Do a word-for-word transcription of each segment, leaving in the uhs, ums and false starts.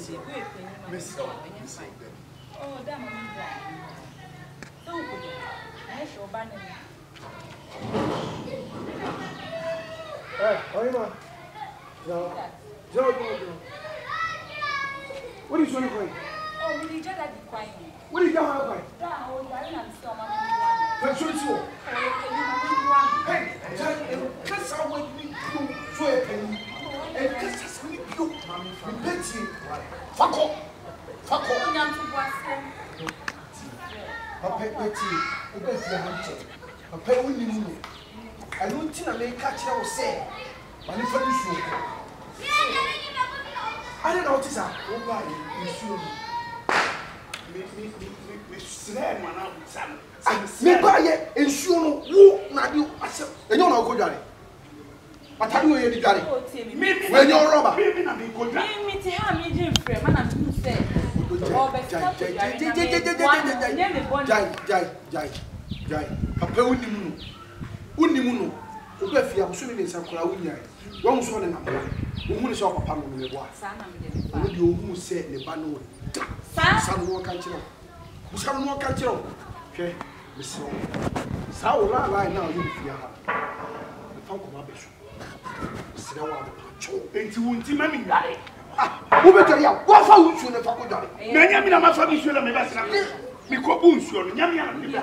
Messi. Messi. Oh, damn, I'm so good. I show banner. Hey, how are you? No. Joe, Joe, Joe. What are you trying to play? Oh, we need that decline. What are you going to play? Oh, I am still my Let's shoot you. Hey, that's how we do so a penny. And that's how we do. We bet you. Fuck off. Fuck off. Papa Betty, you go to the hunter. Papa, we knew. I don't think I may catch you say. But if I do I don't know what is that. Oh, why you sure me, me, me, me, me, sled man out with some. Me buy it, and sure, who not you, and you're not good at it. But I do you got it. Maybe when you're robber, maybe not be good. Me to have me dream frame, and I'm going to say. Jai, Jai, Jai, Jai. Papa Unimuno. Unimuno. If you have swimming in some Krawina, one swan and a woman is off upon the water. Would you who said the bano? Some more country. Some more country. Okay, Miss Sao lie now, you fear her. The funk of my bishop. Sit down. Ain't you want to mammy die? Who better ya? What for you in the faculty? Many of my family should have been better. Because Boons, you're Yammy.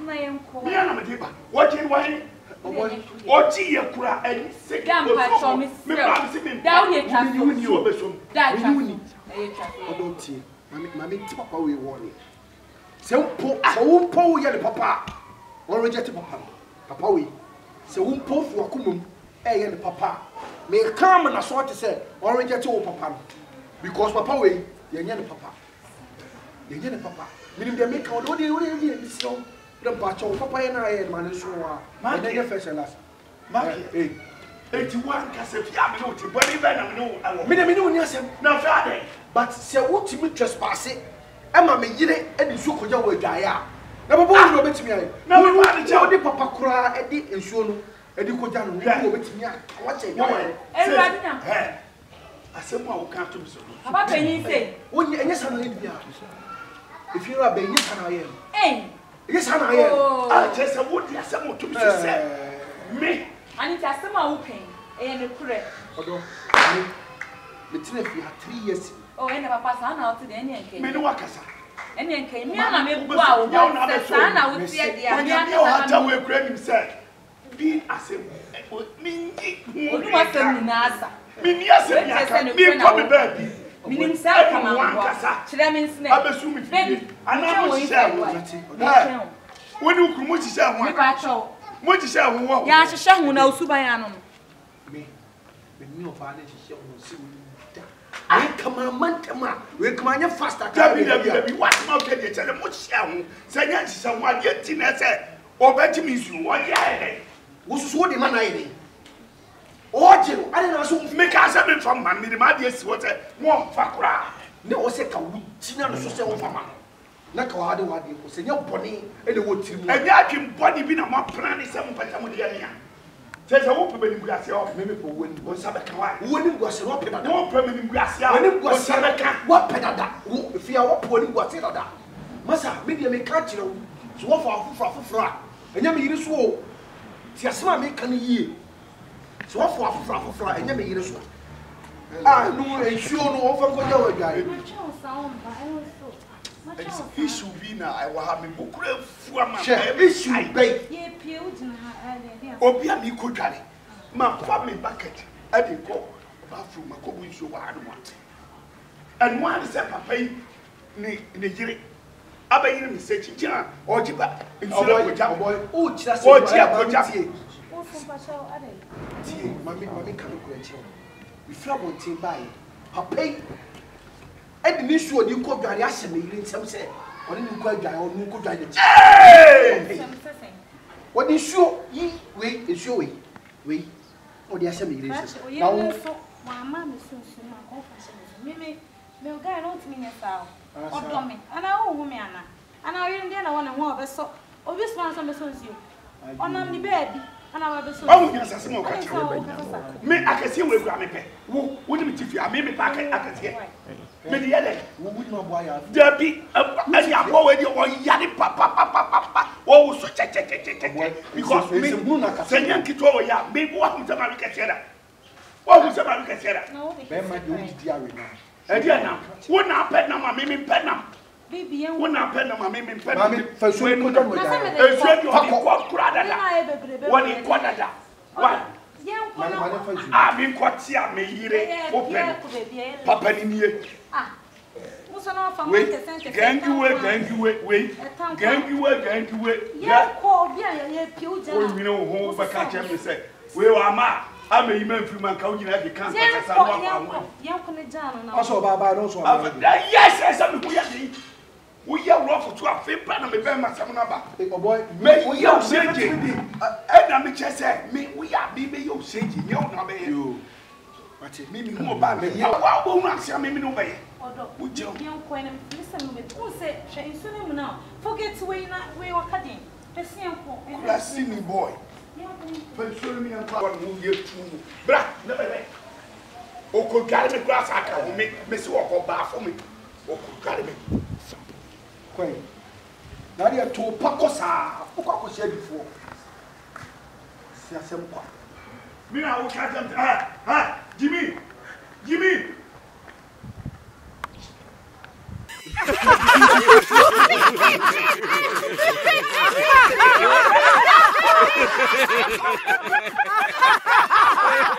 What in why? What ye cry and sick? Damn, I saw Miss down here. That you need. I don't see. Mammy, Papa, we warn you. So, so, Paul, yellow papa, or reject papa. Papa, we. So, whom Paul for Kumum, eh, and papa. May come and I saw to say, or reject your papa. Because papa, we, you're young papa. You're young papa. Meaning they make out all the way in this song. The patch of papa and I and man so my nigga first and last. Mark, eh, eighty-one Cassette, but even I know I will. Minamino, yes, now Friday. But say what to me trespassing. Emma me yire and the Sukoja will die. Never born over to me. Now we want to tell the papa cry at the insurance and the Kojan over to me. What's it? I said, well, can't do so. How can you say? When you yes, I live here. If you are being yes, I am. Eh? Yes, I am. I just a wood, yes, I want to say. Me. I need to some open and a correct. Although, the if you have three years. Oh, and papa son out to the end. Menuakasa. And then came me and I made wow, the son, I would say, the idea of creating himself. Be as a me, you must have been Nasa. Me, yes, me, come baby. Meaning, sir, come on, she means never. Baby, I know when you come, what you say, what you say, yeah, she shall know Subayano. Me, when you find it, she shall I come on, Mantama, we come on faster. What's not getting tell them what shall say, yes, someone yet in a set, or better means you one year. What's what the man I did? Oh, Jim, I didn't also make us a bit from my midnight water, one fakra. No, second, Tina, social farmer. Nakawadi, what you say, your bonny, and the wood team. And I can body be a more plan some Patamonia. There's a open grass, maybe for when was Sabaka. When it was open, no permanent grass, when it was Sabaka, what pedada, if you are pulling what's it other. Massa, maybe I may catch you, so what for fra, and you mean so. Tiasma make an year. So what for fra for fra, and you mean so. Ah, no, and sure no offer go your guy. He should be now. I will have me book for my issue. Bay. Obia me could carry. My family bucket. I didn't go bathroom. My cobu is what I want. And one is a papa Nigeria. Abba, you say, Chicha or Jiba. Oh, boy. Oh, just what you Mammy, mammy, come to we flop on team by papa. And the issue you could die as me in some say, or you could die or you could die. What is sure ye wait is your way? We or the assembly. Now, Mamma is so soon. Mimi, no guy don't mean a foul. Or Dominic, and I owe woman. And I really didn't want to walk a so. Or this one, some sons you. On the baby. Why would you say more? Me, I can see where Grammy pay. Who wouldn't if you are maybe back I can see. Maybe yellow. Who would not buy there be a Yapo when you want Yanni Papa Papa. Oh, so check check check check because me, Senyan Kito, ya, maybe what was America said. What was America said? No, Bema, you dear now. And yet now, what now, Penam, Mimi Penam. Baby, and one up and my mimi penny for sure. Put on with that. One in Quadada. One. I mean, what's ya me here? Open. Papa in here. Ah, wait, gang you wait, gang you wait, wait, gang you wait, gang you wait. Yeah, call yeah, you know, home, but catch him, say, where am I? I'm a man from my county, I can't. Also, Baba, also, yes, I'm we are rough to a fifth pan of a bema Samanaba. Oh boy, may we are saying, and I'm just saying, me, we are be you saying, you know, you. But it made me more bad. How won't answer me no way? Would you listen with who said, Shane soon now? Forget to wait, we were cutting. The same last see me, boy. Show me and power move you to Bra, never way. Oh, could carry me grass, I can make Miss Walker bar for me. Oh, could carry me. Quay. Now they are two Pacosa, Paco said before. See, I said, me, I will catch them. Ah, ah, Jimmy, Jimmy.